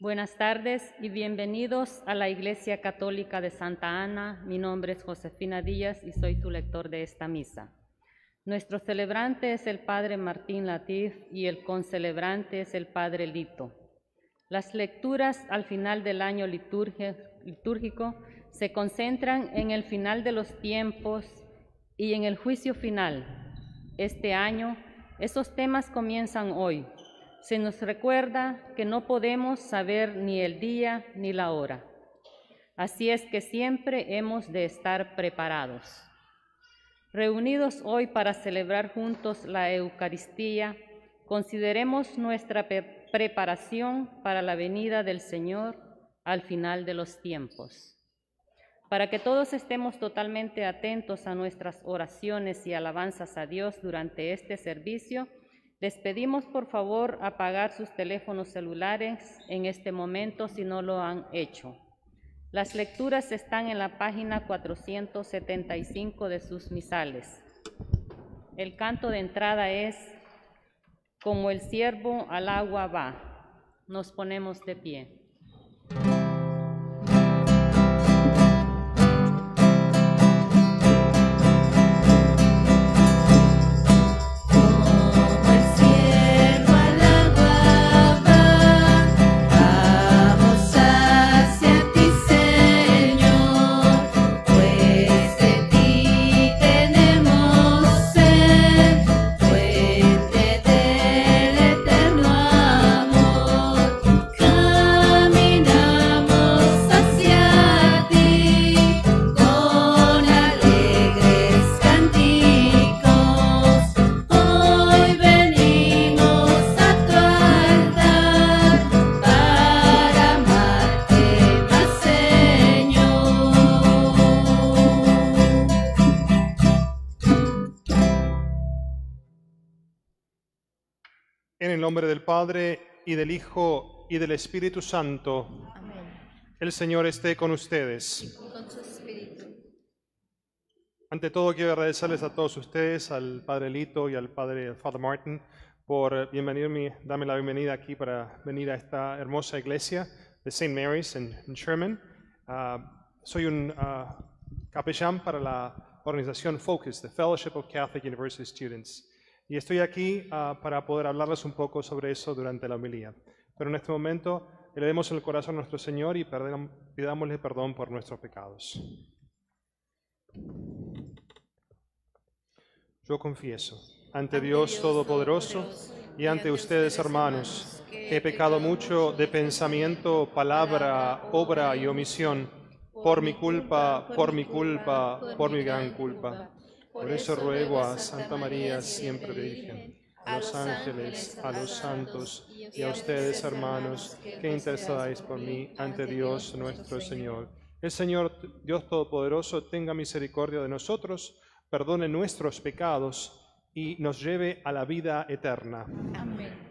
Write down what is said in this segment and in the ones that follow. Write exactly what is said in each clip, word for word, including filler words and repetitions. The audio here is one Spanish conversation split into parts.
Buenas tardes y bienvenidos a la Iglesia Católica de Santa Ana. Mi nombre es Josefina Díaz y soy su lector de esta misa. Nuestro celebrante es el Padre Martín Latif y el concelebrante es el Padre Lito. Las lecturas al final del año litúrgico se concentran en el final de los tiempos y en el juicio final. Este año, esos temas comienzan hoy. Se nos recuerda que no podemos saber ni el día ni la hora. Así es que siempre hemos de estar preparados. Reunidos hoy para celebrar juntos la Eucaristía, consideremos nuestra pre- preparación para la venida del Señor al final de los tiempos. Para que todos estemos totalmente atentos a nuestras oraciones y alabanzas a Dios durante este servicio, les pedimos por favor apagar sus teléfonos celulares en este momento si no lo han hecho. Las lecturas están en la página cuatrocientos setenta y cinco de sus misales. El canto de entrada es Como el ciervo al agua va. Nos ponemos de pie. En el nombre del Padre, y del Hijo, y del Espíritu Santo. Amén. El Señor esté con ustedes. Y con su espíritu. Ante todo, quiero agradecerles a todos ustedes, al Padre Lito y al Padre al Father Martin, por bienvenirme, darme la bienvenida aquí para venir a esta hermosa iglesia de Saint Mary's en, en Sherman. Uh, soy un uh, capellán para la organización Focus, the Fellowship of Catholic University Students. Y estoy aquí uh, para poder hablarles un poco sobre eso durante la homilía. Pero en este momento, le demos el corazón a nuestro Señor y pidámosle perdón por nuestros pecados. Yo confieso ante Dios Todopoderoso y ante ustedes, hermanos, que he pecado mucho de pensamiento, palabra, obra y omisión, por mi culpa, por mi culpa, por mi gran culpa. Por eso ruego a Santa María, siempre Virgen, a los ángeles, a los santos y a ustedes, hermanos, que intercedáis por mí ante Dios nuestro Señor. El Señor, Dios Todopoderoso, tenga misericordia de nosotros, perdone nuestros pecados y nos lleve a la vida eterna. Amén.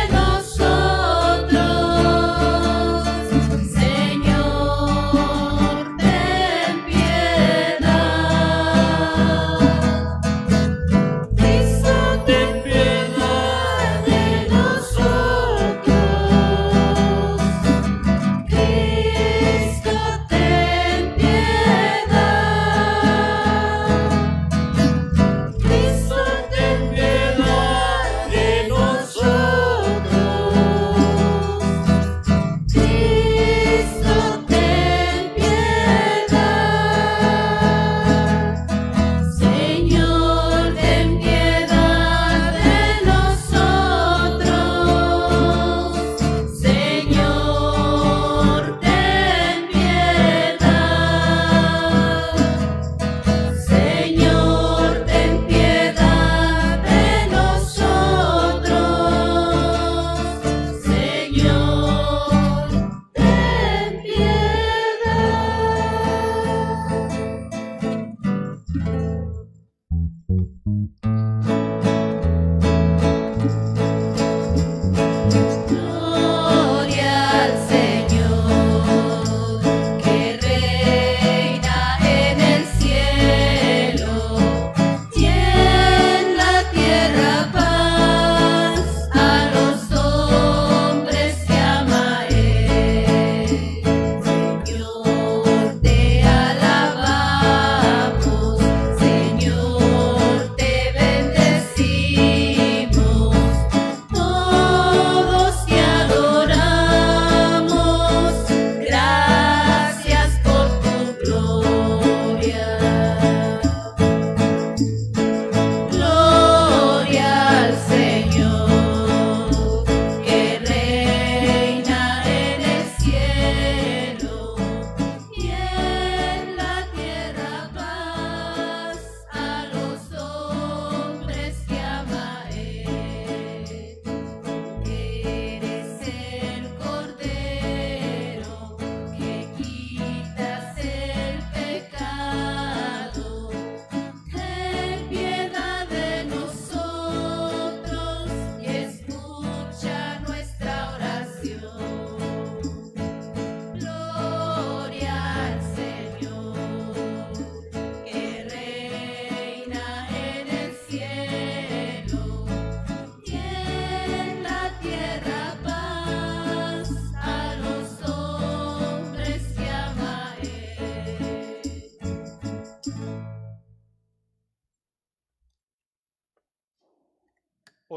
Señor,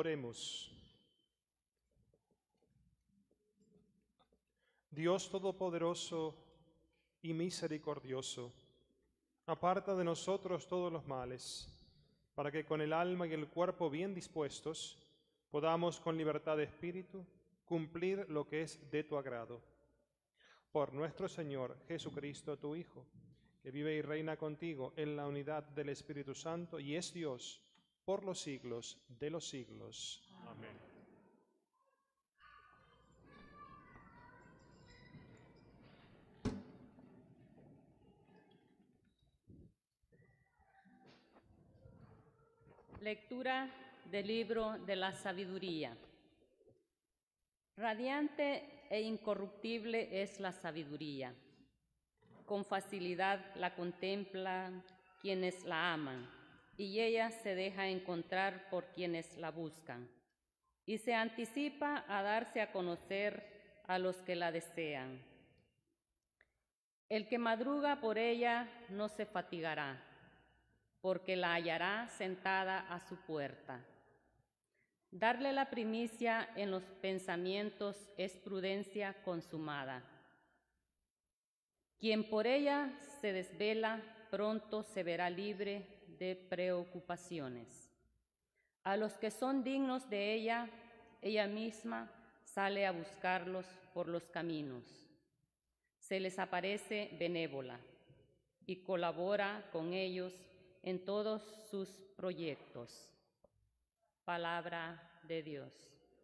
Oremos. Dios Todopoderoso y misericordioso, aparta de nosotros todos los males, para que con el alma y el cuerpo bien dispuestos podamos con libertad de espíritu cumplir lo que es de tu agrado. Por nuestro Señor Jesucristo, tu Hijo, que vive y reina contigo en la unidad del Espíritu Santo y es Dios por los siglos de los siglos. Amén. Lectura del libro de la sabiduría. Radiante e incorruptible es la sabiduría. Con facilidad la contemplan quienes la aman, y ella se deja encontrar por quienes la buscan, y se anticipa a darse a conocer a los que la desean. El que madruga por ella no se fatigará, porque la hallará sentada a su puerta. Darle la primicia en los pensamientos es prudencia consumada. Quien por ella se desvela, pronto se verá libre de preocupaciones. A los que son dignos de ella, ella misma sale a buscarlos por los caminos. Se les aparece benévola y colabora con ellos en todos sus proyectos. Palabra de Dios.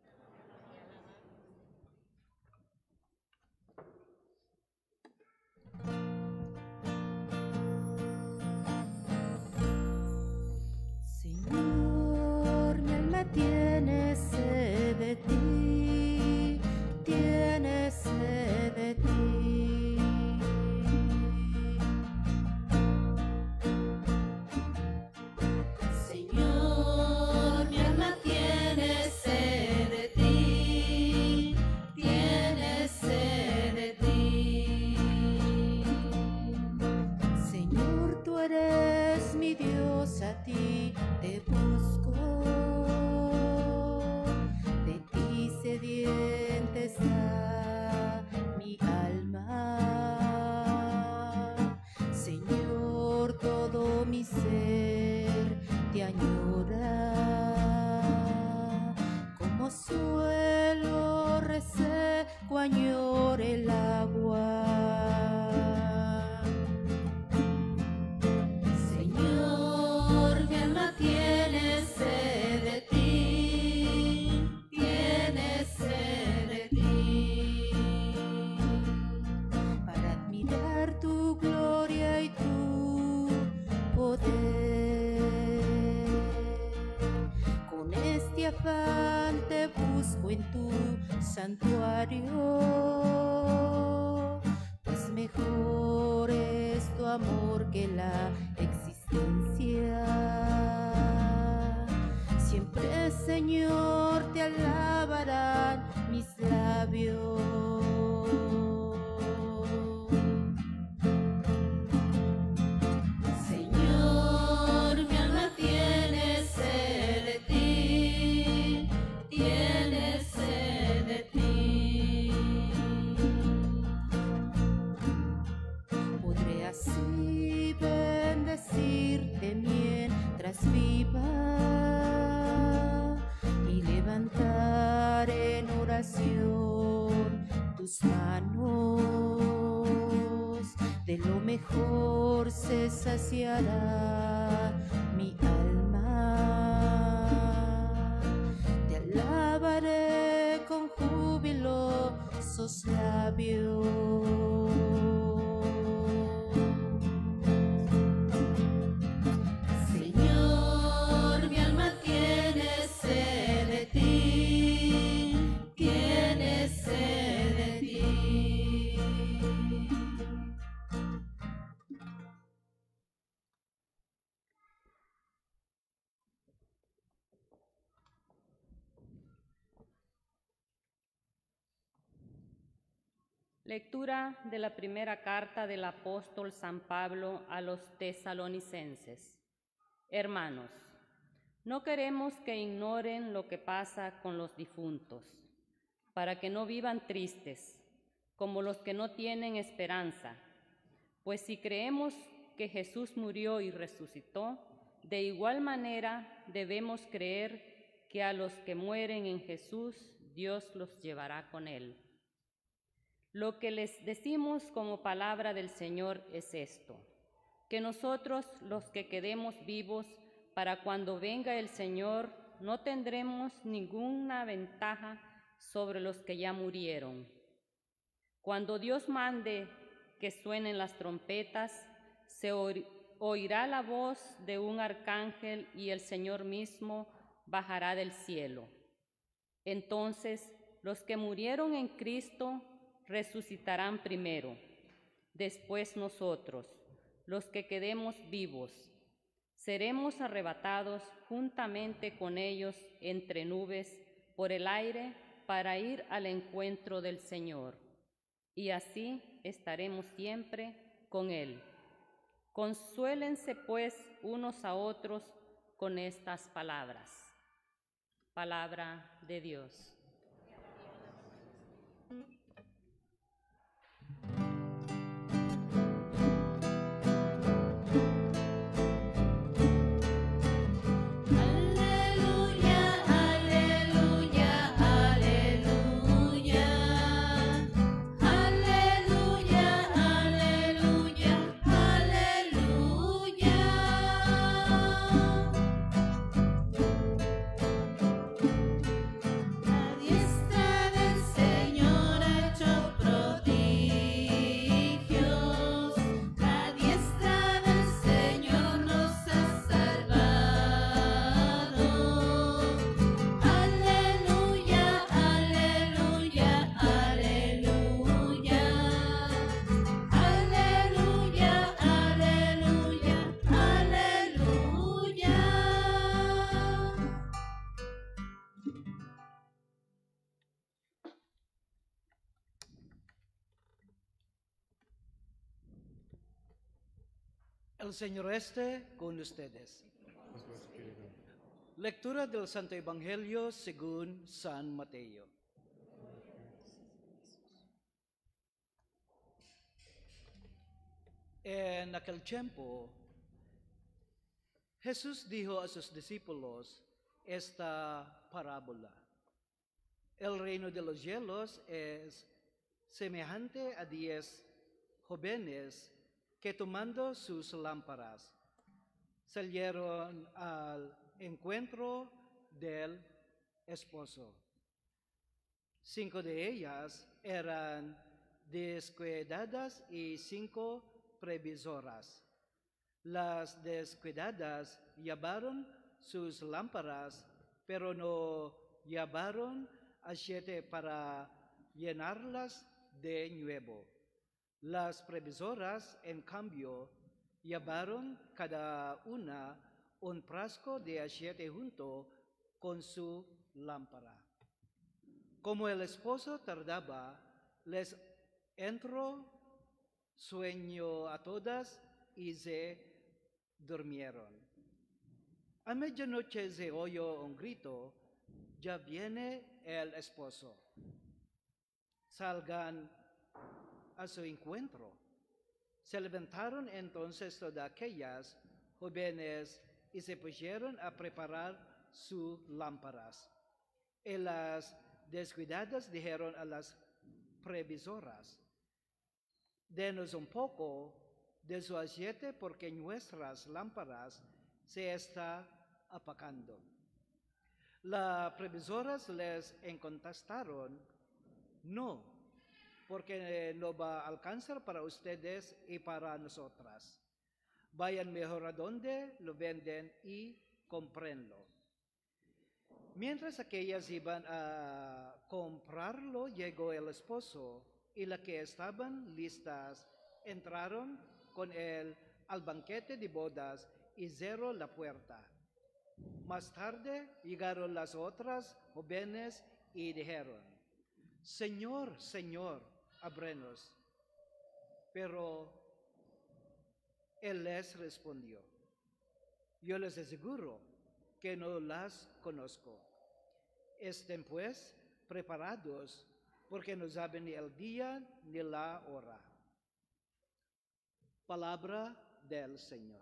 Señor, mi alma tiene sed de ti, tiene sed de ti. A ti te busco, de ti sedienta está mi alma. Señor, todo mi ser te añora, como suelo reseco añora el agua. Te busco en tu santuario, pues mejor es tu amor que la existencia. Siempre, Señor, te alabarán mis labios. Tus manos, de lo mejor se saciará mi alma. Te alabaré con jubilosos labios. Lectura de la primera carta del apóstol San Pablo a los tesalonicenses. Hermanos, No queremos que ignoren lo que pasa con los difuntos, para que no vivan tristes, como los que no tienen esperanza. Pues si creemos que Jesús murió y resucitó, de igual manera debemos creer que a los que mueren en Jesús, Dios los llevará con él. Lo que les decimos como palabra del Señor es esto: que nosotros, los que quedemos vivos, para cuando venga el Señor, no tendremos ninguna ventaja sobre los que ya murieron. Cuando Dios mande que suenen las trompetas, se oirá la voz de un arcángel y el Señor mismo bajará del cielo. Entonces, los que murieron en Cristo resucitarán primero. Después nosotros, los que quedemos vivos, seremos arrebatados juntamente con ellos entre nubes por el aire para ir al encuentro del Señor. Y así estaremos siempre con Él. Consuélense pues unos a otros con estas palabras. Palabra de Dios. El Señor esté con ustedes. Lectura del Santo Evangelio según San Mateo. En aquel tiempo, Jesús dijo a sus discípulos esta parábola: el reino de los cielos es semejante a diez jóvenes que, tomando sus lámparas, salieron al encuentro del esposo. Cinco de ellas eran descuidadas y cinco previsoras. Las descuidadas llevaron sus lámparas, pero no llevaron aceite para llenarlas de nuevo. Las previsoras, en cambio, llevaron cada una un frasco de aceite junto con su lámpara. Como el esposo tardaba, les entró sueño a todas y se durmieron. A medianoche se oyó un grito: ya viene el esposo, salgan a su encuentro. Se levantaron entonces todas aquellas jóvenes y se pusieron a preparar sus lámparas. Y las descuidadas dijeron a las previsoras: denos un poco de su aceite, porque nuestras lámparas se están apagando. Las previsoras les contestaron: no, porque no va a alcanzar para ustedes y para nosotras. Vayan mejor a donde lo venden y cómprenlo. Mientras aquellas iban a comprarlo, llegó el esposo, y las que estaban listas entraron con él al banquete de bodas y cerró la puerta. Más tarde llegaron las otras jóvenes y dijeron: Señor, Señor, ábrenos. Pero él les respondió: yo les aseguro que no las conozco. Estén pues preparados, porque no saben ni el día ni la hora. Palabra del Señor.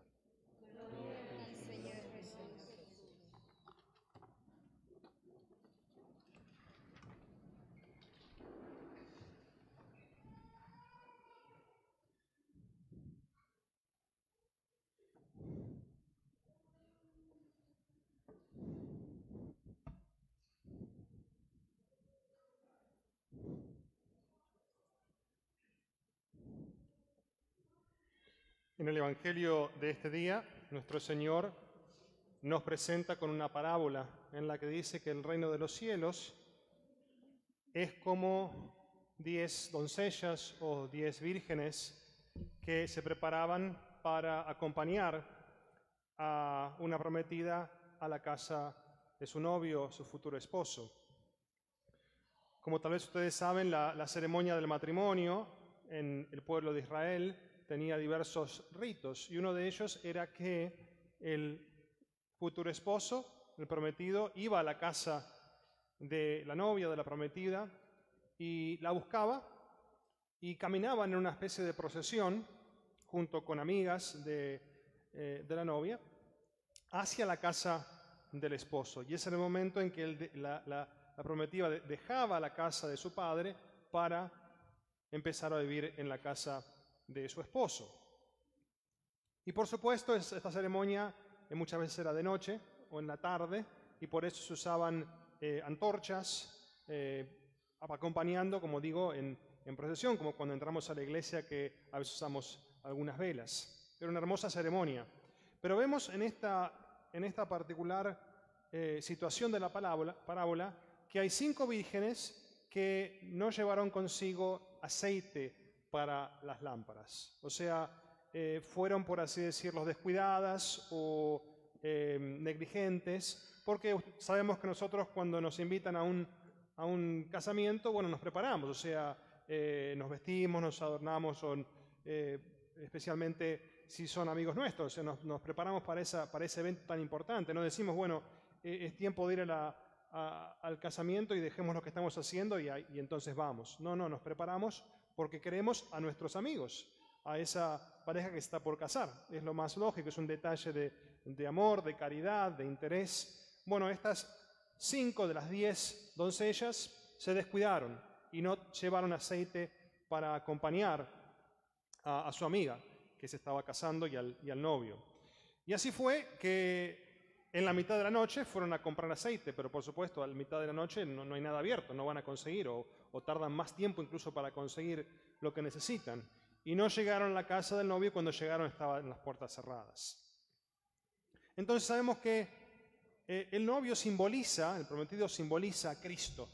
En el Evangelio de este día, nuestro Señor nos presenta con una parábola en la que dice que el reino de los cielos es como diez doncellas o diez vírgenes que se preparaban para acompañar a una prometida a la casa de su novio, su futuro esposo. Como tal vez ustedes saben, la, la ceremonia del matrimonio en el pueblo de Israel tenía diversos ritos, y uno de ellos era que el futuro esposo, el prometido, iba a la casa de la novia, de la prometida, y la buscaba, y caminaban en una especie de procesión, junto con amigas de, eh, de la novia, hacia la casa del esposo. Y ese era el momento en que el, la, la, la prometida dejaba la casa de su padre para empezar a vivir en la casa de su esposo. Y por supuesto, esta ceremonia muchas veces era de noche o en la tarde, y por eso se usaban eh, antorchas, eh, acompañando, como digo, en, en procesión, como cuando entramos a la iglesia, que a veces usamos algunas velas. Era una hermosa ceremonia. Pero vemos en esta, en esta particular eh, situación de la parábola, parábola que hay cinco vírgenes que no llevaron consigo aceite para las lámparas. O sea, eh, fueron, por así decirlo, descuidadas o eh, negligentes, porque sabemos que nosotros cuando nos invitan a un, a un casamiento, bueno, nos preparamos, o sea, eh, nos vestimos, nos adornamos, son, eh, especialmente si son amigos nuestros, o sea, nos, nos preparamos para, esa, para ese evento tan importante. No decimos, bueno, eh, es tiempo de ir a la, a, al casamiento y dejemos lo que estamos haciendo y, y entonces vamos. No, no, nos preparamos porque queremos a nuestros amigos, a esa pareja que está por casar. Es lo más lógico, es un detalle de, de amor, de caridad, de interés. Bueno, estas cinco de las diez doncellas se descuidaron y no llevaron aceite para acompañar a, a su amiga que se estaba casando y al, y al novio. Y así fue que en la mitad de la noche fueron a comprar aceite, pero por supuesto a la mitad de la noche no, no hay nada abierto, no van a conseguir, o, o tardan más tiempo incluso para conseguir lo que necesitan. Y no llegaron a la casa del novio, y cuando llegaron estaban las puertas cerradas. Entonces sabemos que eh, el novio simboliza, el prometido simboliza a Cristo,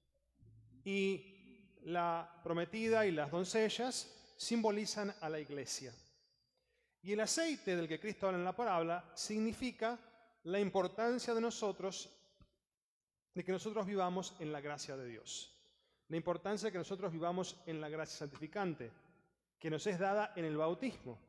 y la prometida y las doncellas simbolizan a la iglesia. Y el aceite del que Cristo habla en la parábola significa la importancia de nosotros, de que nosotros vivamos en la gracia de Dios. La importancia de que nosotros vivamos en la gracia santificante, que nos es dada en el bautismo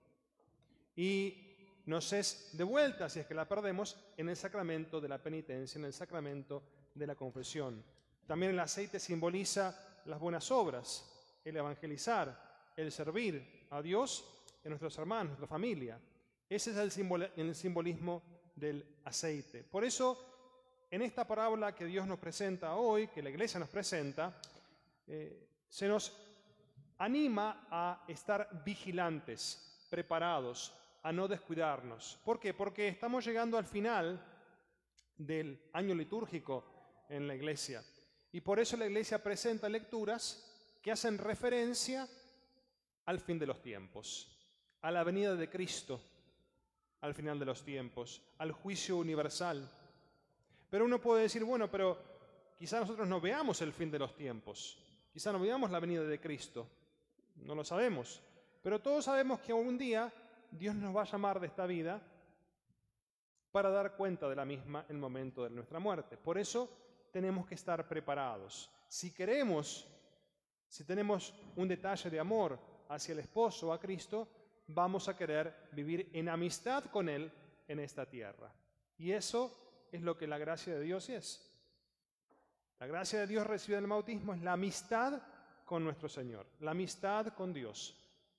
y nos es devuelta, si es que la perdemos, en el sacramento de la penitencia, en el sacramento de la confesión. También el aceite simboliza las buenas obras, el evangelizar, el servir a Dios en nuestros hermanos, nuestra familia. Ese es el, simbol, el simbolismo del aceite. Por eso, en esta parábola que Dios nos presenta hoy, que la Iglesia nos presenta, eh, se nos anima a estar vigilantes, preparados, a no descuidarnos. ¿Por qué? Porque estamos llegando al final del año litúrgico en la Iglesia. Y por eso la Iglesia presenta lecturas que hacen referencia al fin de los tiempos, a la venida de Cristo al final de los tiempos, al juicio universal. Pero uno puede decir, bueno, pero quizá nosotros no veamos el fin de los tiempos, quizá no veamos la venida de Cristo, no lo sabemos, pero todos sabemos que algún día Dios nos va a llamar de esta vida para dar cuenta de la misma en el momento de nuestra muerte. Por eso tenemos que estar preparados. Si queremos, si tenemos un detalle de amor hacia el esposo, a Cristo, vamos a querer vivir en amistad con Él en esta tierra. Y eso es lo que la gracia de Dios es. La gracia de Dios recibida en el bautismo es la amistad con nuestro Señor, la amistad con Dios.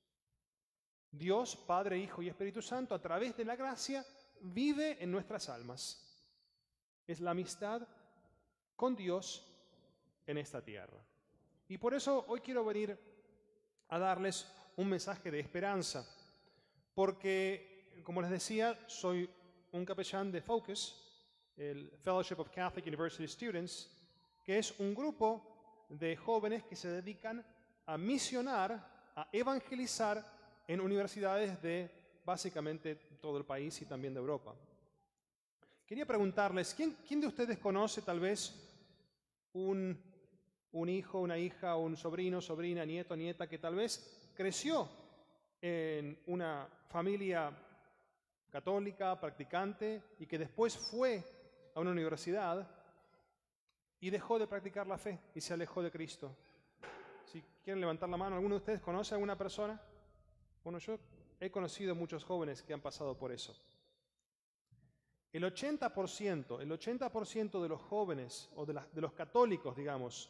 Dios, Padre, Hijo y Espíritu Santo, a través de la gracia, vive en nuestras almas. Es la amistad con Dios en esta tierra. Y por eso hoy quiero venir a darles un mensaje de esperanza, porque, como les decía, soy un capellán de Focus, el Fellowship of Catholic University Students, que es un grupo de jóvenes que se dedican a misionar, a evangelizar en universidades de básicamente todo el país y también de Europa. Quería preguntarles, ¿quién, quién de ustedes conoce tal vez un, un hijo, una hija, un sobrino, sobrina, nieto, nieta que tal vez creció en una familia católica, practicante, y que después fue a una universidad y dejó de practicar la fe y se alejó de Cristo? Si quieren levantar la mano, ¿alguno de ustedes conoce a alguna persona? Bueno, yo he conocido muchos jóvenes que han pasado por eso. El ochenta por ciento, el ochenta por ciento de los jóvenes, o de, la, de los católicos, digamos,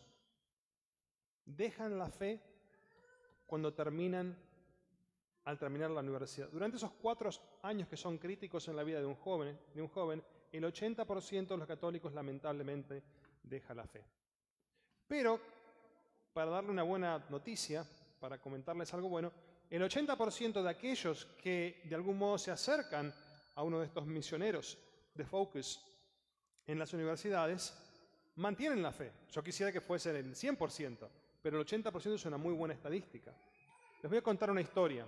dejan la fe cuando terminan, al terminar la universidad. Durante esos cuatro años que son críticos en la vida de un joven, de un joven, el ochenta por ciento de los católicos lamentablemente deja la fe. Pero, para darle una buena noticia, para comentarles algo bueno, el ochenta por ciento de aquellos que de algún modo se acercan a uno de estos misioneros de Focus en las universidades, mantienen la fe. Yo quisiera que fuese el cien por ciento, pero el ochenta por ciento es una muy buena estadística. Les voy a contar una historia.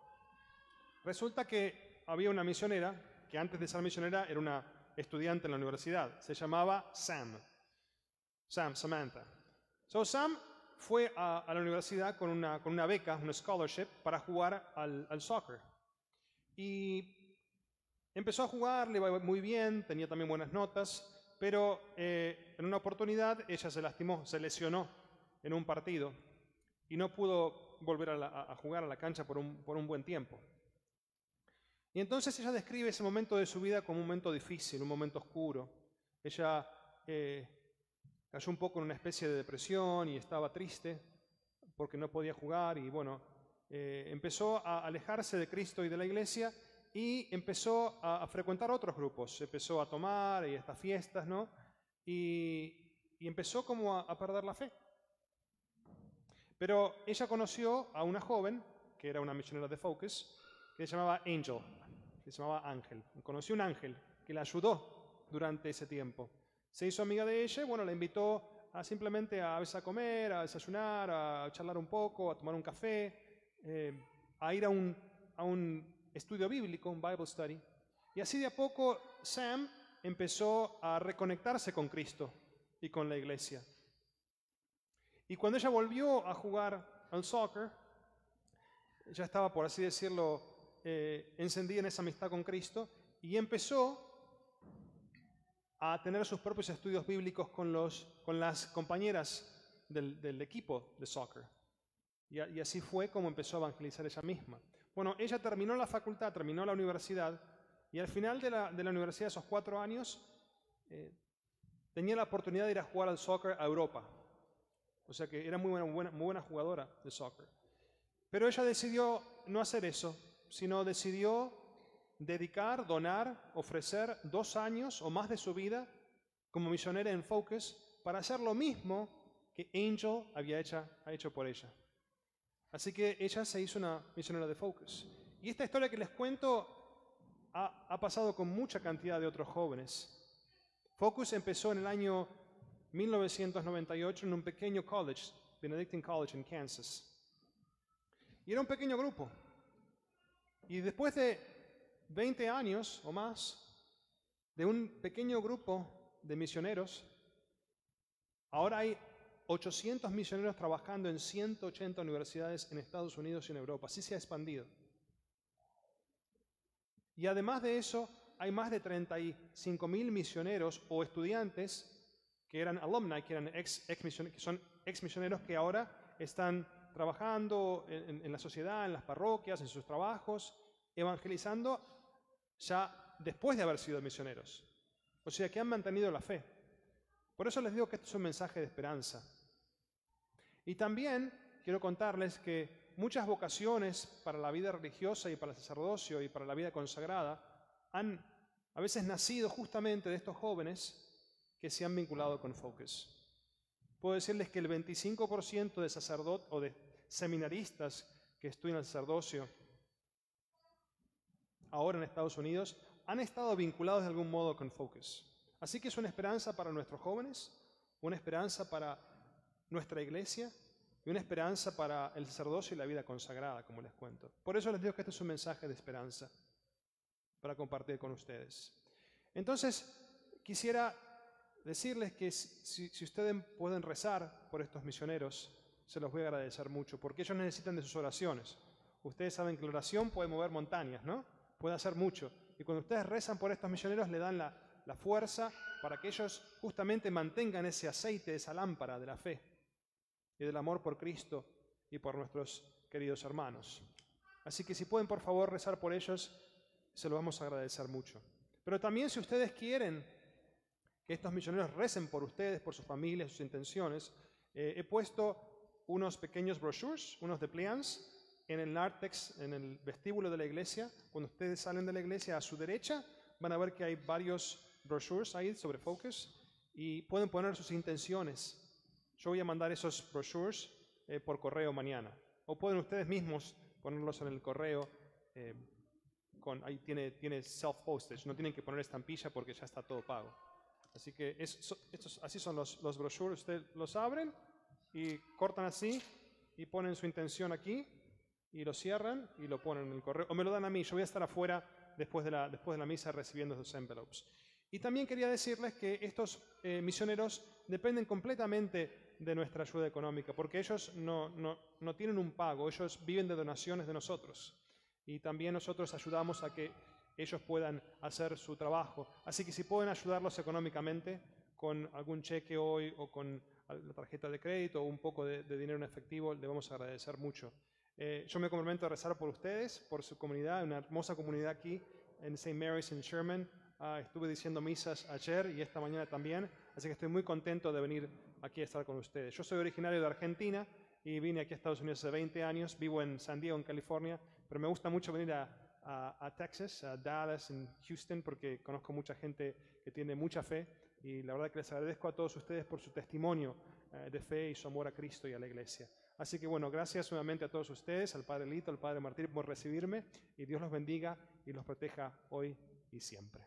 Resulta que había una misionera, que antes de ser misionera era una estudiante en la universidad. Se llamaba Sam. Sam, Samantha. So Sam fue a, a la universidad con una, con una beca, una scholarship, para jugar al, al soccer. Y empezó a jugar, le iba muy bien, tenía también buenas notas, pero eh, en una oportunidad ella se lastimó, se lesionó en un partido y no pudo volver a, la, a jugar a la cancha por un, por un buen tiempo. Y entonces ella describe ese momento de su vida como un momento difícil, un momento oscuro. Ella eh, cayó un poco en una especie de depresión y estaba triste porque no podía jugar y bueno, eh, empezó a alejarse de Cristo y de la iglesia y empezó a, a frecuentar otros grupos. Empezó a tomar y a estas fiestas, ¿no? Y, y empezó como a, a perder la fe. Pero ella conoció a una joven, que era una misionera de Focus, que se llamaba Angel, que se llamaba Ángel. Conoció un ángel que la ayudó durante ese tiempo. Se hizo amiga de ella y bueno, la invitó a simplemente a, a veces a comer, a desayunar, a charlar un poco, a tomar un café, eh, a ir a un, a un estudio bíblico, un Bible study. Y así de a poco Sam empezó a reconectarse con Cristo y con la iglesia. Y cuando ella volvió a jugar al soccer, ya estaba, por así decirlo, eh, encendida en esa amistad con Cristo y empezó a tener sus propios estudios bíblicos con, los, con las compañeras del, del equipo de soccer. Y, y así fue como empezó a evangelizar ella misma. Bueno, ella terminó la facultad, terminó la universidad y al final de la, de la universidad, esos cuatro años, eh, tenía la oportunidad de ir a jugar al soccer a Europa. O sea que era muy buena, muy buena, muy buena jugadora de soccer. Pero ella decidió no hacer eso, sino decidió dedicar, donar, ofrecer dos años o más de su vida como misionera en Focus para hacer lo mismo que Angel había hecho, ha hecho por ella. Así que ella se hizo una misionera de Focus. Y esta historia que les cuento ha, ha pasado con mucha cantidad de otros jóvenes. Focus empezó en el año mil novecientos noventa y ocho en un pequeño college, Benedictine College en Kansas. Y era un pequeño grupo. Y después de veinte años o más de un pequeño grupo de misioneros, ahora hay ochocientos misioneros trabajando en ciento ochenta universidades en Estados Unidos y en Europa. Así se ha expandido. Y además de eso, hay más de treinta y cinco mil misioneros o estudiantes que eran alumni, que, eran ex, ex misioneros, que son ex misioneros que ahora están trabajando en, en la sociedad, en las parroquias, en sus trabajos, evangelizando ya después de haber sido misioneros. O O sea, que han mantenido la fe. Por eso les digo que esto es un mensaje de esperanza. Y también quiero contarles que muchas vocaciones para la vida religiosa y para el sacerdocio y para la vida consagrada han a veces nacido justamente de estos jóvenes que se han vinculado con Focus. Puedo decirles que el veinticinco por ciento de sacerdotes o de seminaristas que estudian el sacerdocio ahora en Estados Unidos han estado vinculados de algún modo con Focus. Así que es una esperanza para nuestros jóvenes, una esperanza para nuestra iglesia y una esperanza para el sacerdocio y la vida consagrada, como les cuento. Por eso les digo que este es un mensaje de esperanza para compartir con ustedes. Entonces, quisiera decirles que si, si ustedes pueden rezar por estos misioneros, se los voy a agradecer mucho, porque ellos necesitan de sus oraciones. Ustedes saben que la oración puede mover montañas, ¿no? Puede hacer mucho. Y cuando ustedes rezan por estos misioneros, le dan la, la fuerza para que ellos justamente mantengan ese aceite, esa lámpara de la fe y del amor por Cristo y por nuestros queridos hermanos. Así que si pueden, por favor, rezar por ellos, se lo vamos a agradecer mucho. Pero también si ustedes quieren que estos misioneros recen por ustedes, por sus familias, sus intenciones, eh, he puesto unos pequeños brochures, unos dépliants, en el nártex, en el vestíbulo de la iglesia. Cuando ustedes salen de la iglesia, a su derecha van a ver que hay varios brochures ahí sobre Focus y pueden poner sus intenciones. Yo voy a mandar esos brochures eh, por correo mañana. O pueden ustedes mismos ponerlos en el correo. Eh, con, ahí tiene, tiene self-postage. No tienen que poner estampilla porque ya está todo pago. Así que es, so, estos, así son los, los brochures. Ustedes los abren y cortan así y ponen su intención aquí y lo cierran y lo ponen en el correo. O me lo dan a mí. Yo voy a estar afuera después de la, después de la misa recibiendo esos envelopes. Y también quería decirles que estos eh, misioneros dependen completamente de nuestra ayuda económica, porque ellos no, no, no tienen un pago, ellos viven de donaciones de nosotros. Y también nosotros ayudamos a que ellos puedan hacer su trabajo. Así que si pueden ayudarlos económicamente con algún cheque hoy o con la tarjeta de crédito o un poco de, de dinero en efectivo, le vamos a agradecer mucho. Eh, yo me comprometo a rezar por ustedes, por su comunidad, una hermosa comunidad aquí en Saint Mary's en Sherman. Uh, estuve diciendo misas ayer y esta mañana también, así que estoy muy contento de venir aquí a estar con ustedes. Yo soy originario de Argentina y vine aquí a Estados Unidos hace veinte años, vivo en San Diego, en California, pero me gusta mucho venir a, a, a Texas, a Dallas, en Houston, porque conozco mucha gente que tiene mucha fe y la verdad que les agradezco a todos ustedes por su testimonio uh, de fe y su amor a Cristo y a la iglesia. Así que bueno, gracias nuevamente a todos ustedes, al Padre Lito, al Padre Martín por recibirme y Dios los bendiga y los proteja hoy y siempre.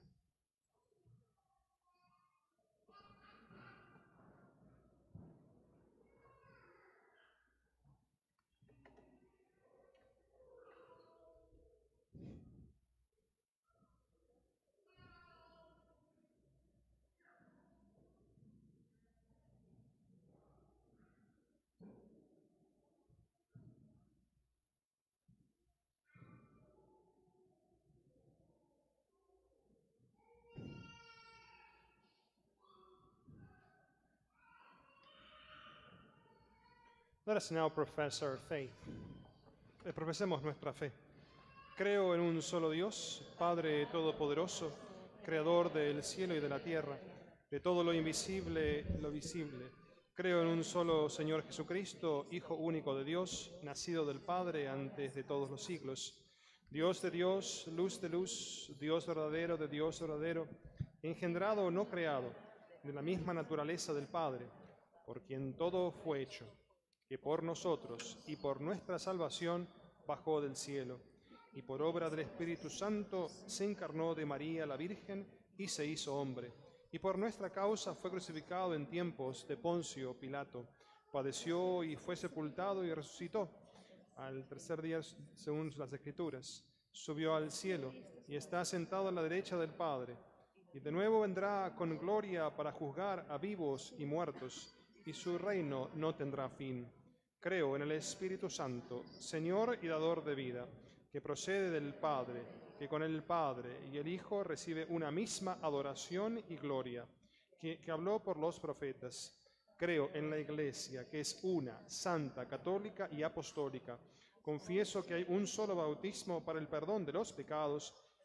Let us now profess our faith. Profesemos nuestra fe. Creo en un solo Dios, Padre Todopoderoso, Creador del cielo y de la tierra, de todo lo invisible y lo visible. Creo en un solo Señor Jesucristo, Hijo único de Dios, nacido del Padre antes de todos los siglos. Dios de Dios, luz de luz, Dios verdadero de Dios verdadero, engendrado o no creado, de la misma naturaleza del Padre, por quien todo fue hecho, que por nosotros y por nuestra salvación bajó del cielo, y por obra del Espíritu Santo se encarnó de María la Virgen y se hizo hombre, y por nuestra causa fue crucificado en tiempos de Poncio Pilato, padeció y fue sepultado y resucitó. Al tercer día, según las Escrituras, subió al cielo y está sentado a la derecha del Padre, y de nuevo vendrá con gloria para juzgar a vivos y muertos, y su reino no tendrá fin. Creo en el Espíritu Santo, Señor y dador de vida, que procede del Padre, que con el Padre y el Hijo recibe una misma adoración y gloria, que, que habló por los profetas. Creo en la Iglesia, que es una, santa, católica y apostólica. Confieso que hay un solo bautismo para el perdón de los pecados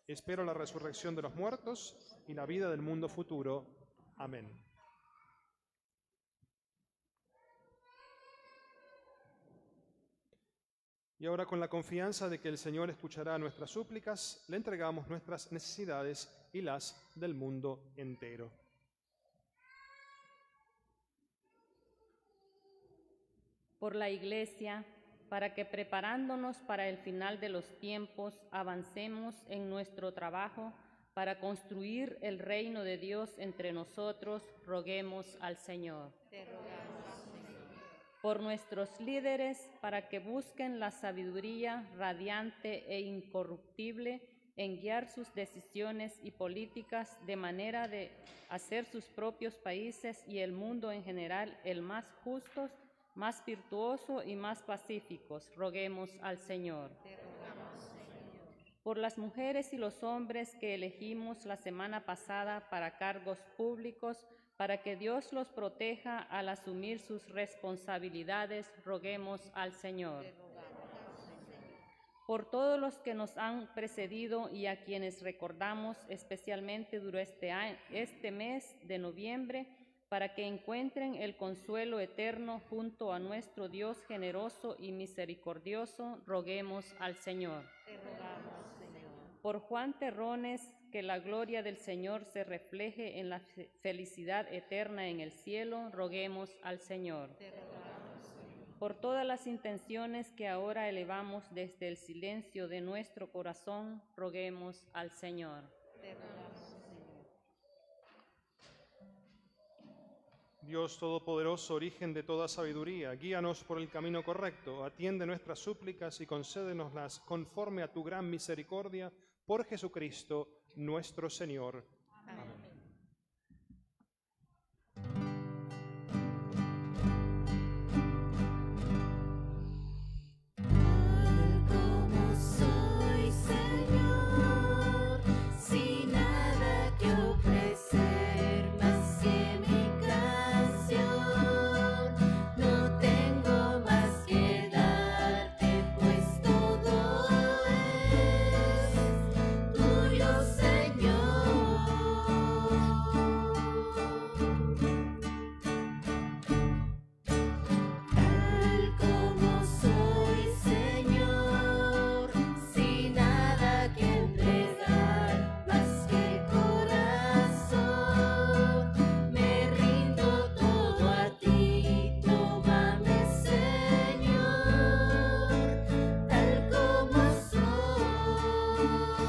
Espero la resurrección de los muertos y la vida del mundo futuro. Amén. Y ahora, con la confianza de que el Señor escuchará nuestras súplicas, le entregamos nuestras necesidades y las del mundo entero. Por la Iglesia, para que preparándonos para el final de los tiempos, avancemos en nuestro trabajo para construir el reino de Dios entre nosotros, roguemos al Señor. Te rogamos, Señor. Por nuestros líderes, para que busquen la sabiduría radiante e incorruptible en guiar sus decisiones y políticas de manera de hacer sus propios países y el mundo en general el más justos, más virtuoso y más pacíficos, roguemos al Señor. Te rogamos, Señor. Por las mujeres y los hombres que elegimos la semana pasada para cargos públicos, para que Dios los proteja al asumir sus responsabilidades, roguemos al Señor. Te rogamos, Señor. Por todos los que nos han precedido y a quienes recordamos especialmente durante este, año, este mes de noviembre, para que encuentren el consuelo eterno junto a nuestro Dios generoso y misericordioso, roguemos al Señor. Te rogamos, Señor. Por Juan Terrones, que la gloria del Señor se refleje en la felicidad eterna en el cielo, roguemos al Señor. Te rogamos, Señor. Por todas las intenciones que ahora elevamos desde el silencio de nuestro corazón, roguemos al Señor. Te rogamos, Señor. Dios Todopoderoso, origen de toda sabiduría, guíanos por el camino correcto, atiende nuestras súplicas y concédenoslas conforme a tu gran misericordia, por Jesucristo nuestro Señor. Amén. Como soy, Señor, sin nada que ofrecer más que mi canción, no tengo más que darte, pues todo es tuyo, Señor. Tal como soy, Señor, sin nada que entregar más que el corazón, me rindo todo a ti, tómame, Señor, tal como soy.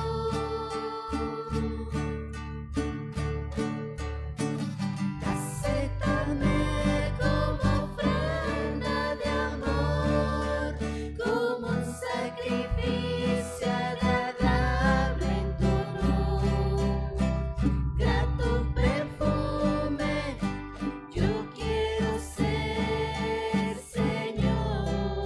Acéptame como ofrenda de amor, como un sacrificio agradable en tu honor. Grato perfume, yo quiero ser, Señor.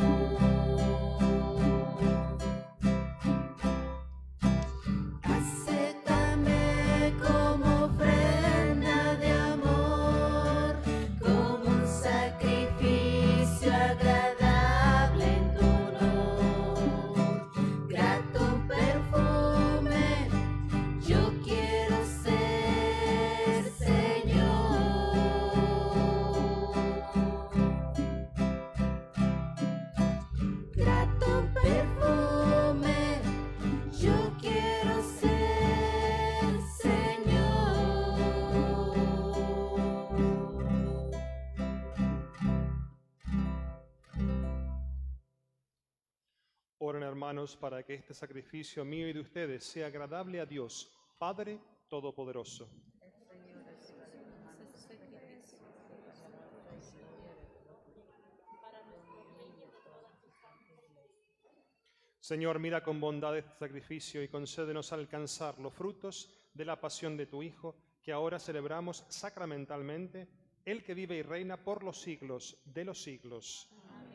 Acéptame como ofrenda de amor, como un sacrificio agradable en tu honor. Grato perfume, yo quiero ser, Señor. Grato perfume, yo quiero ser, Señor. Oren, hermanos, para que este sacrificio mío y de ustedes sea agradable a Dios, Padre Todopoderoso. Señor, mira con bondad este sacrificio y concédenos alcanzar los frutos de la pasión de tu Hijo, que ahora celebramos sacramentalmente, el que vive y reina por los siglos de los siglos.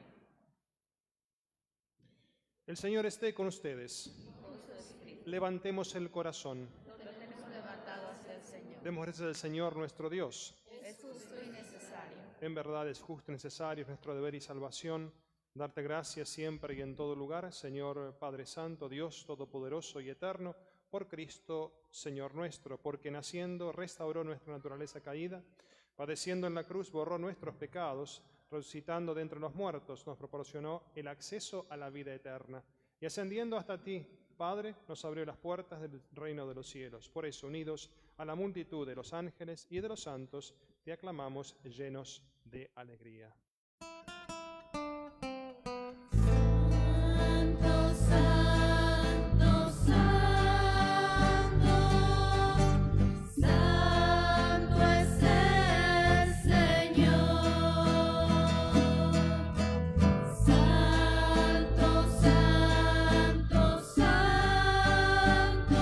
El Señor esté con ustedes. Levantemos el corazón. Lo tenemos levantado hacia el Señor. Demos gracias al Señor nuestro Dios. Es justo y necesario. En verdad es justo y necesario, es nuestro deber y salvación, darte gracias siempre y en todo lugar, Señor Padre Santo, Dios Todopoderoso y Eterno, por Cristo, Señor nuestro, porque naciendo restauró nuestra naturaleza caída, padeciendo en la cruz borró nuestros pecados, resucitando de entre los muertos nos proporcionó el acceso a la vida eterna, y ascendiendo hasta ti, Padre, nos abrió las puertas del reino de los cielos. Por eso, unidos a la multitud de los ángeles y de los santos, te aclamamos llenos de alegría. Santo, santo, santo, santo es el Señor. Santo, santo, santo,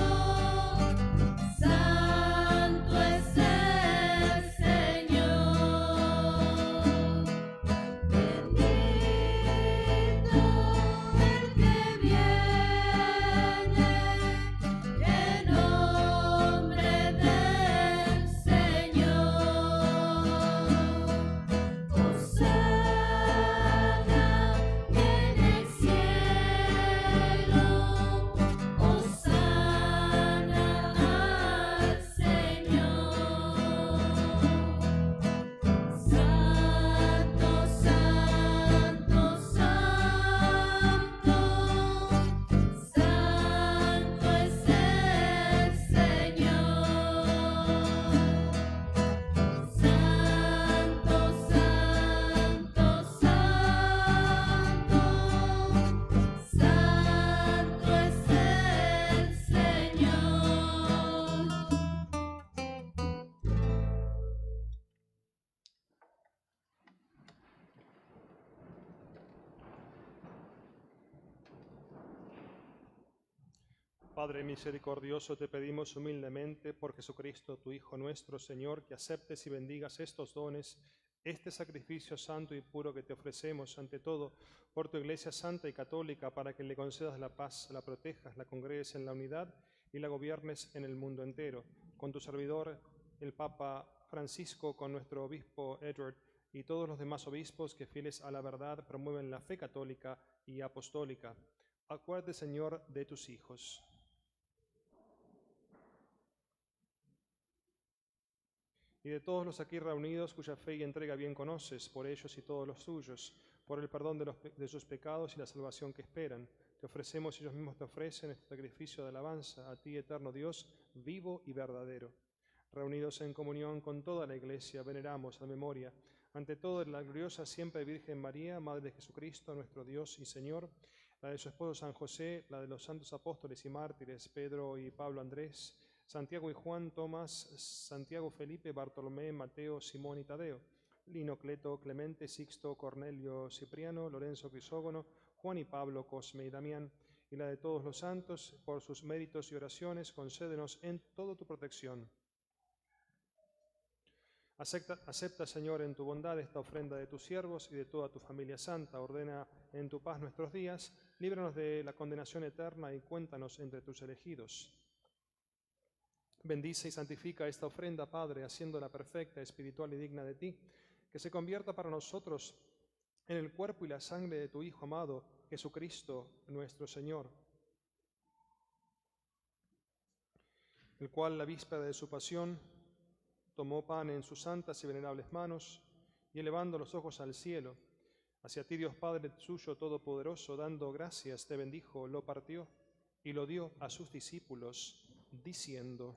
santo es el Señor. Padre misericordioso, te pedimos humildemente por Jesucristo, tu Hijo nuestro Señor, que aceptes y bendigas estos dones, este sacrificio santo y puro que te ofrecemos, ante todo, por tu Iglesia santa y católica, para que le concedas la paz, la protejas, la congregues en la unidad y la gobiernes en el mundo entero. Con tu servidor, el Papa Francisco, con nuestro obispo Edward y todos los demás obispos que, fieles a la verdad, promueven la fe católica y apostólica. Acuérdate, Señor, de tus hijos. Y de todos los aquí reunidos, cuya fe y entrega bien conoces, por ellos y todos los tuyos, por el perdón de, los, de sus pecados y la salvación que esperan, te ofrecemos y ellos mismos te ofrecen este sacrificio de alabanza a ti, eterno Dios, vivo y verdadero. Reunidos en comunión con toda la Iglesia, veneramos la memoria, ante todo, de la gloriosa siempre Virgen María, Madre de Jesucristo, nuestro Dios y Señor, la de su esposo San José, la de los santos apóstoles y mártires, Pedro y Pablo Andrés, Santiago y Juan, Tomás, Santiago, Felipe, Bartolomé, Mateo, Simón y Tadeo, Lino, Cleto, Clemente, Sixto, Cornelio, Cipriano, Lorenzo, Crisógono, Juan y Pablo, Cosme y Damián, y la de todos los santos, por sus méritos y oraciones, concédenos en toda tu protección. Acepta, acepta, Señor, en tu bondad esta ofrenda de tus siervos y de toda tu familia santa. Ordena en tu paz nuestros días, líbranos de la condenación eterna y cuéntanos entre tus elegidos. Bendice y santifica esta ofrenda, Padre, haciéndola perfecta, espiritual y digna de ti, que se convierta para nosotros en el cuerpo y la sangre de tu Hijo amado, Jesucristo, nuestro Señor, el cual, la víspera de su pasión, tomó pan en sus santas y venerables manos, y elevando los ojos al cielo, hacia ti, Dios Padre suyo todopoderoso, dando gracias, te bendijo, lo partió y lo dio a sus discípulos, diciendo: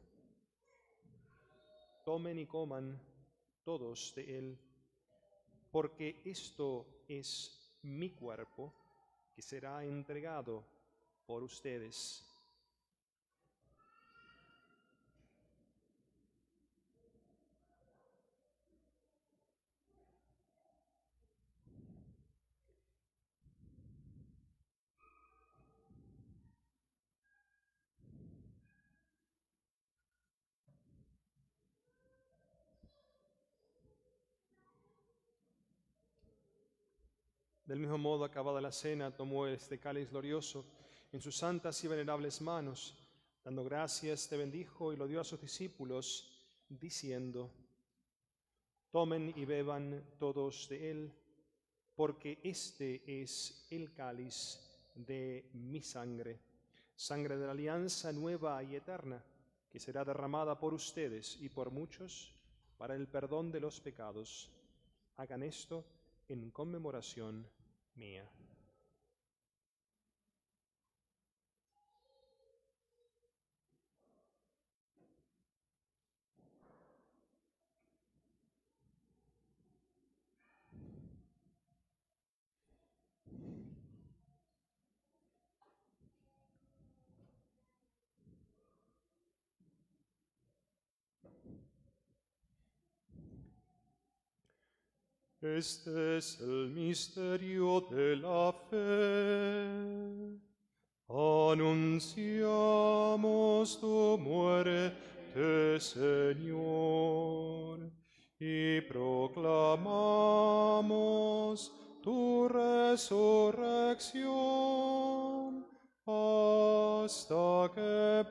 tomen y coman todos de él, porque esto es mi cuerpo, que será entregado por ustedes. Del mismo modo, acabada la cena, tomó este cáliz glorioso en sus santas y venerables manos, dando gracias, te bendijo y lo dio a sus discípulos, diciendo: tomen y beban todos de él, porque este es el cáliz de mi sangre, sangre de la alianza nueva y eterna, que será derramada por ustedes y por muchos para el perdón de los pecados. Hagan esto en conmemoración mía. Este es el misterio de la fe. Anunciamos tu muerte, Señor, y proclamamos tu resurrección hasta que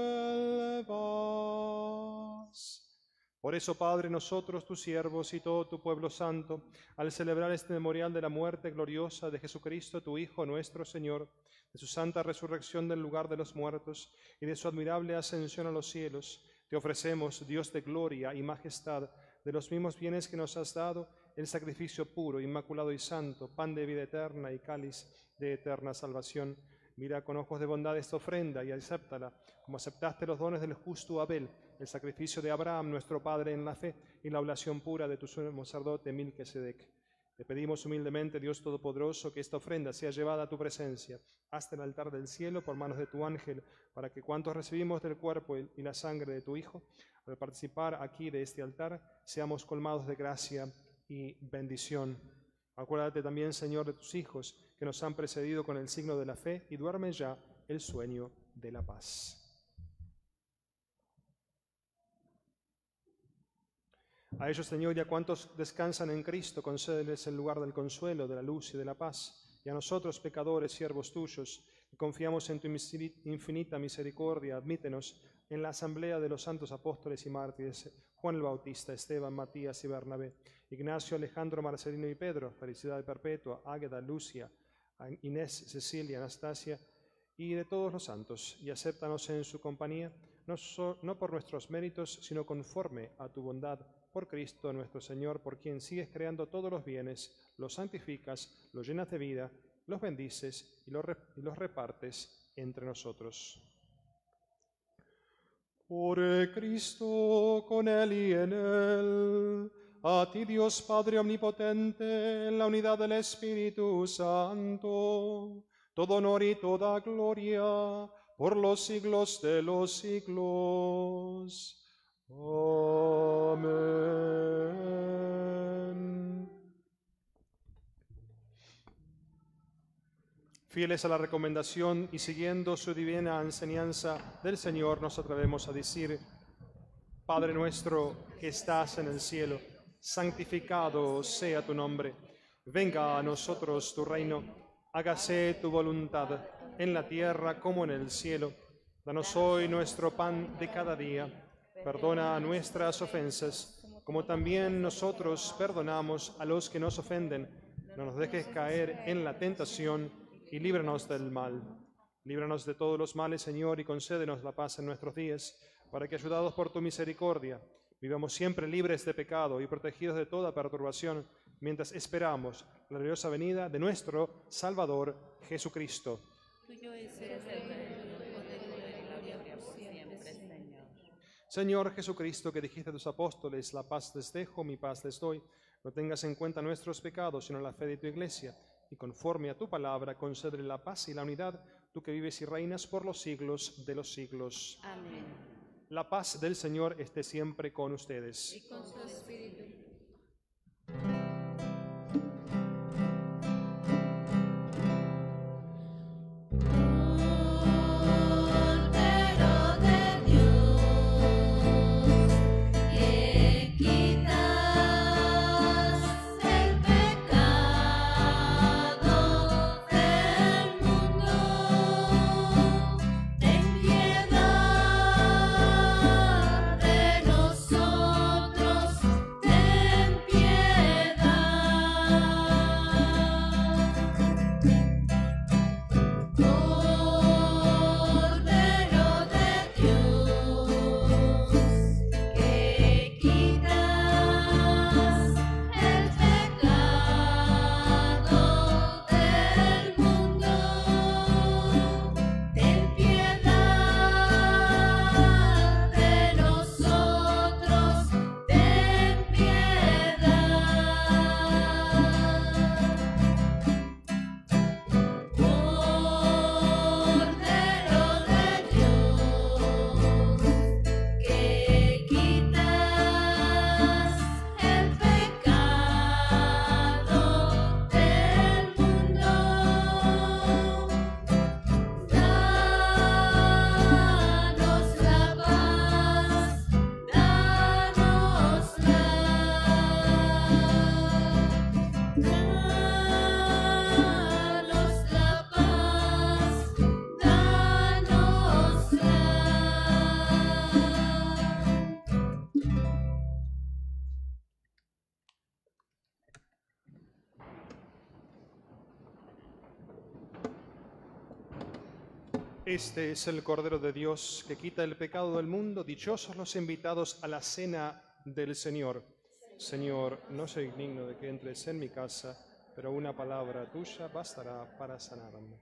vuelvas. Por eso, Padre, nosotros, tus siervos y todo tu pueblo santo, al celebrar este memorial de la muerte gloriosa de Jesucristo, tu Hijo, nuestro Señor, de su santa resurrección del lugar de los muertos y de su admirable ascensión a los cielos, te ofrecemos, Dios de gloria y majestad, de los mismos bienes que nos has dado, el sacrificio puro, inmaculado y santo, pan de vida eterna y cáliz de eterna salvación. Mira con ojos de bondad esta ofrenda y acéptala, como aceptaste los dones del justo Abel, el sacrificio de Abraham, nuestro Padre en la fe, y la oblación pura de tu sumo sacerdote Melquisedec. Te pedimos humildemente, Dios Todopoderoso, que esta ofrenda sea llevada a tu presencia, hasta el altar del cielo, por manos de tu ángel, para que cuantos recibimos del cuerpo y la sangre de tu Hijo, al participar aquí de este altar, seamos colmados de gracia y bendición. Acuérdate también, Señor, de tus hijos, que nos han precedido con el signo de la fe, y duerme ya el sueño de la paz. A ellos, Señor, y a cuantos descansan en Cristo, concédeles el lugar del consuelo, de la luz y de la paz. Y a nosotros, pecadores, siervos tuyos, que confiamos en tu infinita misericordia, admítenos en la asamblea de los santos apóstoles y mártires, Juan el Bautista, Esteban, Matías y Bernabé, Ignacio, Alejandro, Marcelino y Pedro, Felicidad Perpetua, Águeda, Lucia, Inés, Cecilia, Anastasia, y de todos los santos, y acéptanos en su compañía, no, so, no por nuestros méritos, sino conforme a tu bondad, por Cristo nuestro Señor, por quien sigues creando todos los bienes, los santificas, los llenas de vida, los bendices y los, y los repartes entre nosotros. Por Cristo, con Él y en Él, a ti Dios Padre Omnipotente, en la unidad del Espíritu Santo, todo honor y toda gloria, por los siglos de los siglos. Amén. Fieles a la recomendación y siguiendo su divina enseñanza del Señor, nos atrevemos a decir: Padre nuestro que estás en el cielo, santificado sea tu nombre. Venga a nosotros tu reino. Hágase tu voluntad, en la tierra como en el cielo. Danos hoy nuestro pan de cada día. Perdona nuestras ofensas, como también nosotros perdonamos a los que nos ofenden. No nos dejes caer en la tentación y líbranos del mal. Líbranos de todos los males, Señor, y concédenos la paz en nuestros días, para que, ayudados por tu misericordia, vivamos siempre libres de pecado y protegidos de toda perturbación, mientras esperamos la gloriosa venida de nuestro Salvador Jesucristo. Tuyo es el reino, el poder y la gloria por siempre, Señor. Señor Jesucristo, que dijiste a tus apóstoles: la paz les dejo, mi paz les doy, no tengas en cuenta nuestros pecados, sino la fe de tu Iglesia, y conforme a tu palabra, concédele la paz y la unidad, tú que vives y reinas por los siglos de los siglos. Amén. La paz del Señor esté siempre con ustedes. Y con tu espíritu. Ten Este es el Cordero de Dios que quita el pecado del mundo. Dichosos los invitados a la cena del Señor. Señor, no soy digno de que entres en mi casa, pero una palabra tuya bastará para sanarme.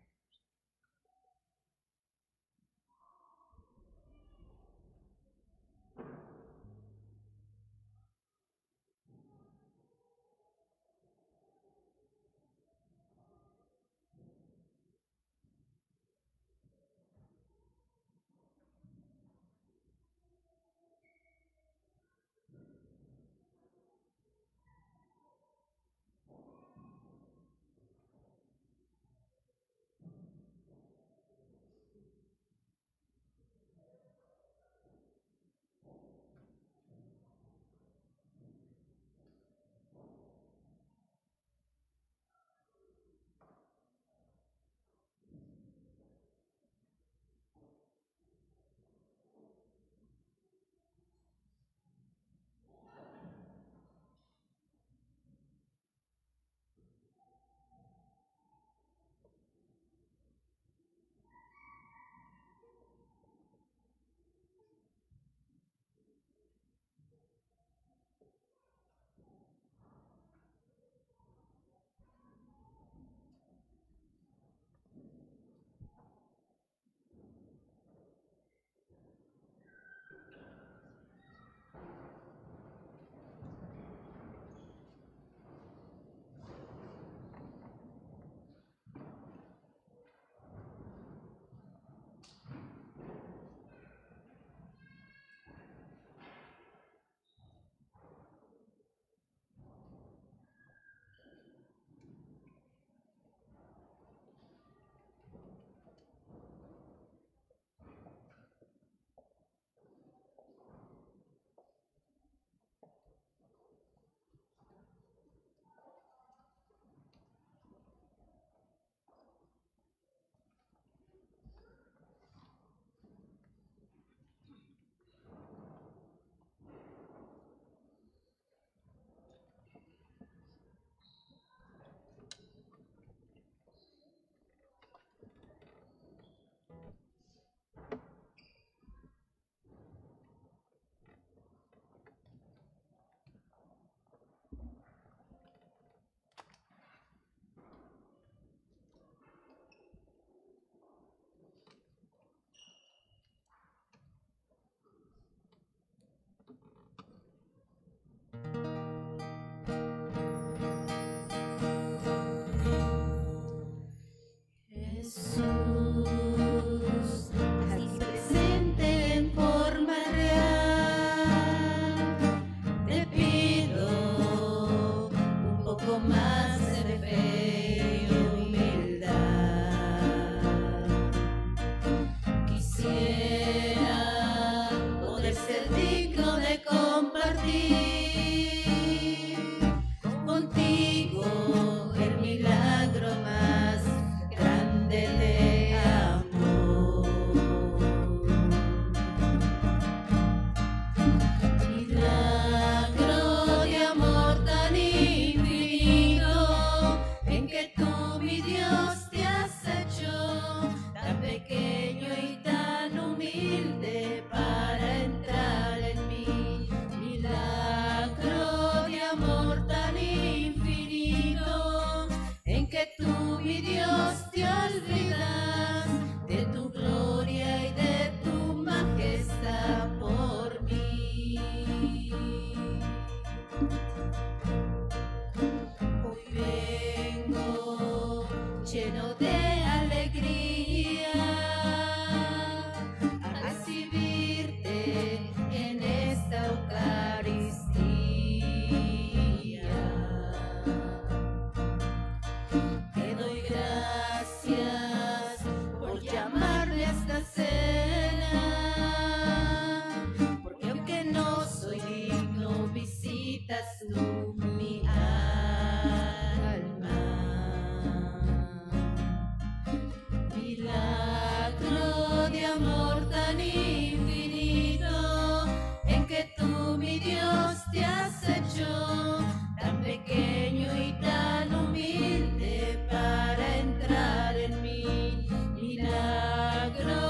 Milagro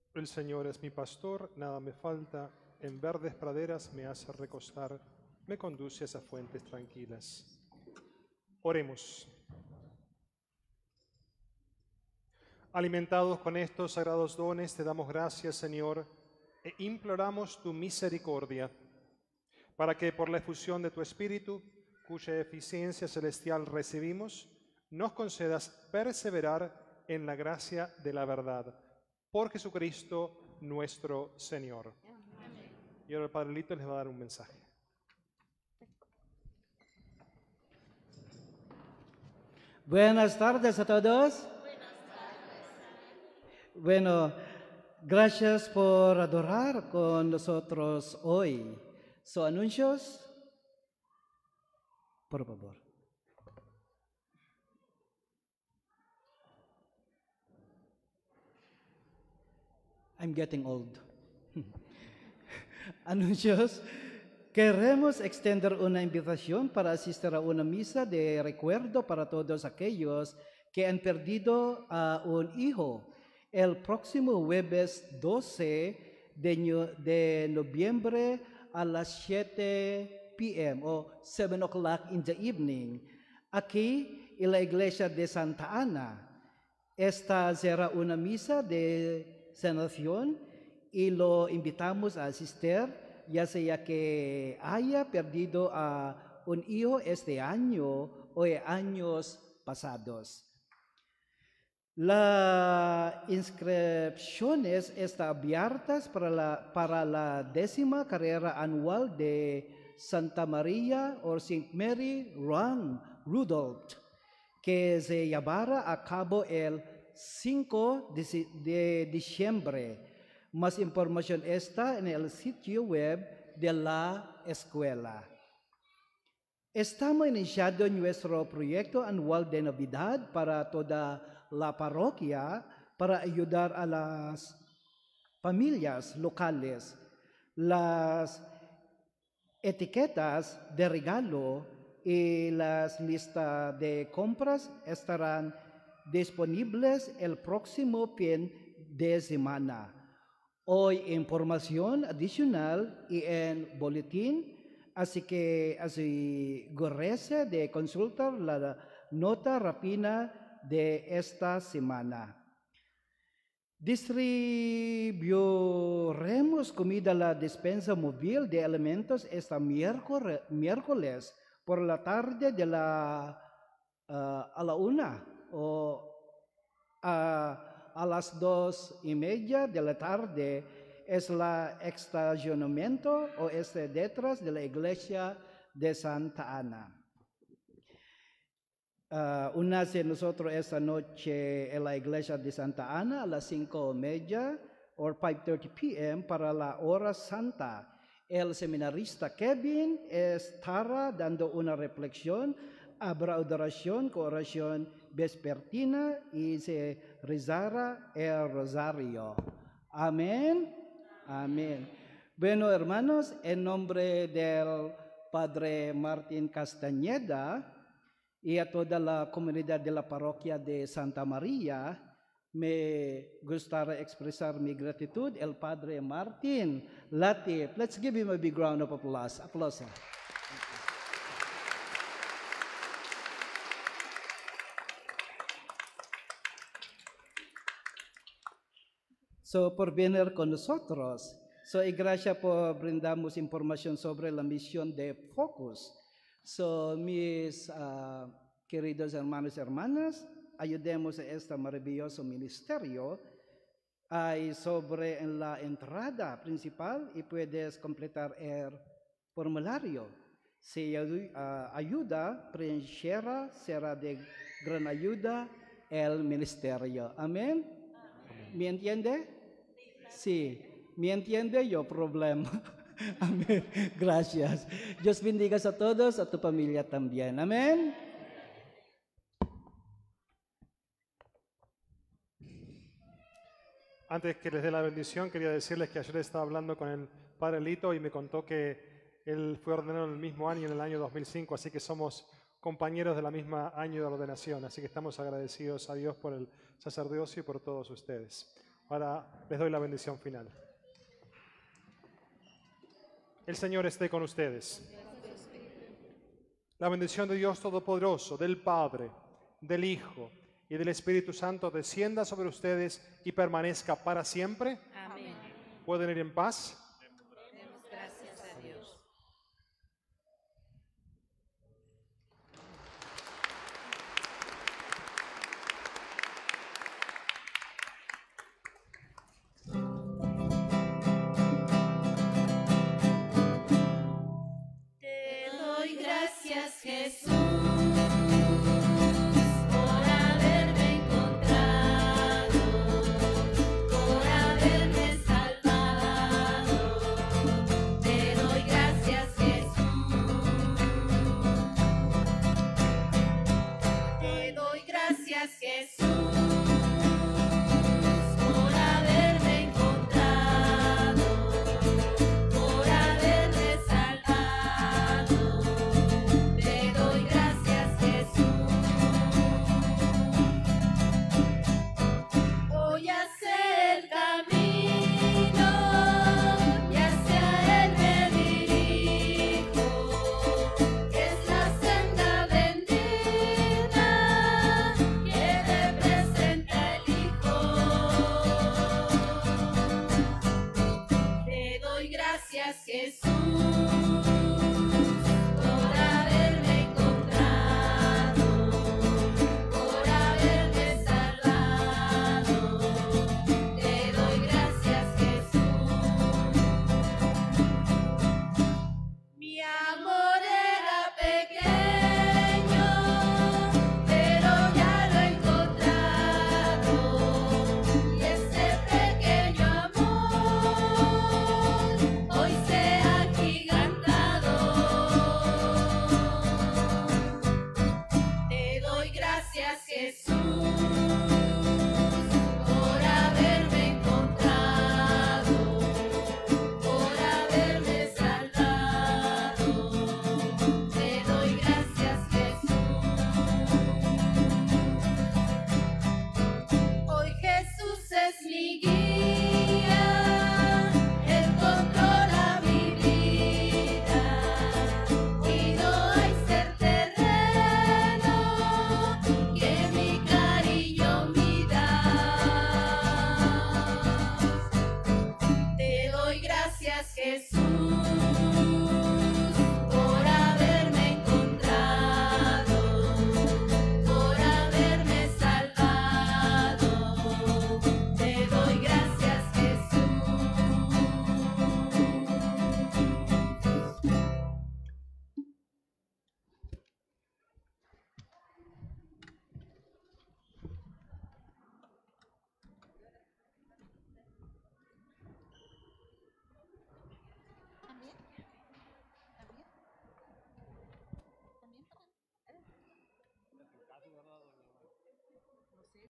El Señor es mi pastor, nada me falta. En verdes praderas me hace recostar, me conduce a fuentes tranquilas. Oremos. Alimentados con estos sagrados dones, te damos gracias, Señor, e imploramos tu misericordia, para que por la efusión de tu Espíritu, cuya eficiencia celestial recibimos, nos concedas perseverar en la gracia de la verdad. Por Jesucristo nuestro Señor. Amén. Y ahora el Padre Lito les va a dar un mensaje. Buenas tardes a todos. Bueno, gracias por adorar con nosotros hoy. ¿Sus anuncios? Por favor. I'm getting old. Anuncios. Queremos extender una invitación para asistir a una misa de recuerdo para todos aquellos que han perdido a un hijo. El próximo jueves doce de, de noviembre a las siete p m o seven o'clock in the evening, aquí en la iglesia de Santa Ana. Esta será una misa de sanación y lo invitamos a asistir, ya sea que haya perdido a un hijo este año o en años pasados. Las inscripciones están abiertas para la, para la décima carrera anual de Santa María o Saint Mary Run Rudolph, que se llevará a cabo el cinco de diciembre. Más información está en el sitio web de la escuela. Estamos iniciando nuestro proyecto anual de Navidad para toda la parroquia para ayudar a las familias locales. Las etiquetas de regalo y las listas de compras estarán disponibles el próximo fin de semana. Hoy información adicional y en boletín, así que asegúrese de consultar la nota rápida de esta semana. Distribuiremos comida a la despensa móvil de alimentos este miércoles, miércoles por la tarde de la, uh, a la una o a, a las dos y media de la tarde. Es el estacionamiento o este detrás de la iglesia de Santa Ana. Uh, unas de nosotros esta noche en la iglesia de Santa Ana a las cinco y media o five thirty p m para la hora santa. El seminarista Kevin estará dando una reflexión, habrá adoración con oración vespertina y se rezará el rosario. Amén. Amén. Bueno, hermanos, en nombre del Padre Martín Castañeda y a toda la comunidad de la parroquia de Santa María, me gustaría expresar mi gratitud al Padre Martín Latif. Let's give him a big round of applause. Applause. So, por venir con nosotros. So, y gracias por brindarnos información sobre la misión de Focus. So, mis uh, queridos hermanos y hermanas, ayudemos a este maravilloso ministerio. Hay sobre en la entrada principal y puedes completar el formulario. Si uh, ayuda, preenchera, será de gran ayuda el ministerio. Amén. ¿Me entiende? Sí. ¿Me entiende? Yo problema. Amén. Gracias. Dios bendiga a todos, a tu familia también. Amén. Antes que les dé la bendición, quería decirles que ayer estaba hablando con el Padre Lito y me contó que él fue ordenado en el mismo año, en el año dos mil cinco, así que somos compañeros de la misma año de ordenación, así que estamos agradecidos a Dios por el sacerdocio y por todos ustedes. Ahora les doy la bendición final. El Señor esté con ustedes. La bendición de Dios Todopoderoso, del Padre, del Hijo y del Espíritu Santo descienda sobre ustedes y permanezca para siempre. Amén. Pueden ir en paz. Demos gracias a Dios. Te doy gracias, Jesús, por haberme encontrado, por haberme salvado. Te doy gracias, Jesús. Te doy gracias, Jesús.